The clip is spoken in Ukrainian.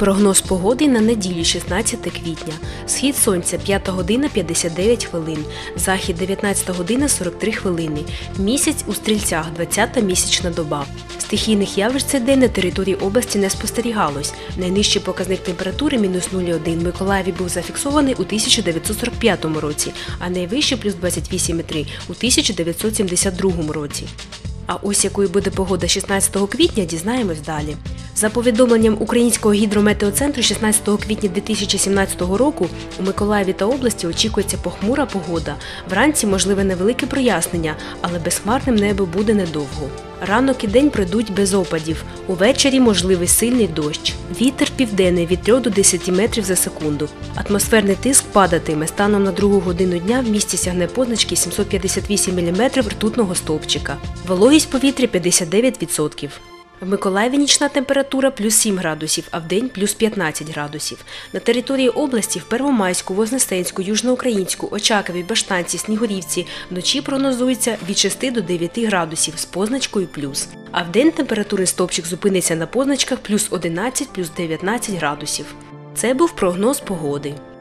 Прогноз погоди на неділю 16 квітня. Схід сонця 5 година 59 хвилин, захід 19 година 43 хвилини. Місяць у Стрільцях 20-та місячна доба. Стихійних явищ цей день на території області не спостерігалось. Найнижчий показник температури мінус 0,1 в Миколаєві був зафіксований у 1945 році, а найвищий плюс 28,3 у 1972 році. А ось якою буде погода 16 квітня, дізнаємось далі. За повідомленням Українського гідрометеоцентру 16 квітня 2017 року у Миколаєві та області очікується похмура погода. Вранці можливе невелике прояснення, але безхмарним небо буде недовго. Ранок і день пройдуть без опадів. Увечері можливий сильний дощ. Вітер південний від 3 до 10 метрів за секунду. Атмосферний тиск падатиме. Станом на 2 годину дня в місті сягне позначки 758 мм ртутного стовпчика. Вологість повітря 59%. В Миколаєві нічна температура плюс 7 градусів, а вдень плюс 15 градусів. На території області в Первомайську, Вознесенську, Южноукраїнську, Очакові, Баштанці, Снігурівці вночі прогнозується від 6 до 9 градусів з позначкою плюс. А вдень температурний стовпчик зупиниться на позначках плюс 11, плюс 19 градусів. Це був прогноз погоди.